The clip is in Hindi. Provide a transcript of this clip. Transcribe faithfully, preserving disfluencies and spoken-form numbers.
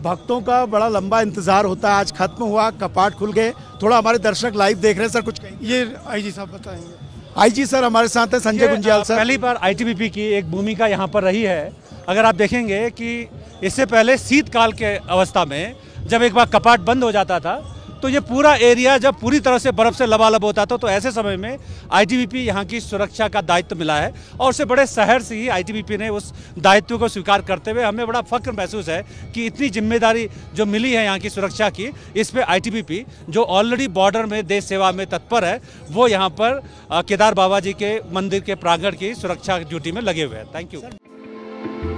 भक्तों का बड़ा लंबा इंतजार होता है, आज खत्म हुआ, कपाट खुल गए। थोड़ा हमारे दर्शक लाइव देख रहे हैं सर, कुछ कहेंगे? ये आईजी साहब बताएंगे। आईजी सर हमारे साथ हैं, संजय गुंजियाल सर। पहली बार आईटीबीपी की एक भूमिका यहाँ पर रही है। अगर आप देखेंगे कि इससे पहले शीतकाल के अवस्था में जब एक बार कपाट बंद हो जाता था तो ये पूरा एरिया जब पूरी तरह से बर्फ से लबालब होता था, तो ऐसे समय में आईटीबीपी यहाँ की सुरक्षा का दायित्व मिला है और उससे बड़े शहर से ही आईटीबीपी ने उस दायित्व को स्वीकार करते हुए हमें बड़ा फख्र महसूस है कि इतनी जिम्मेदारी जो मिली है यहाँ की सुरक्षा की, इस पे आईटीबीपी जो ऑलरेडी बॉर्डर में देश सेवा में तत्पर है, वो यहाँ पर केदार बाबा जी के मंदिर के प्रांगण की सुरक्षा ड्यूटी में लगे हुए हैं। Thank you.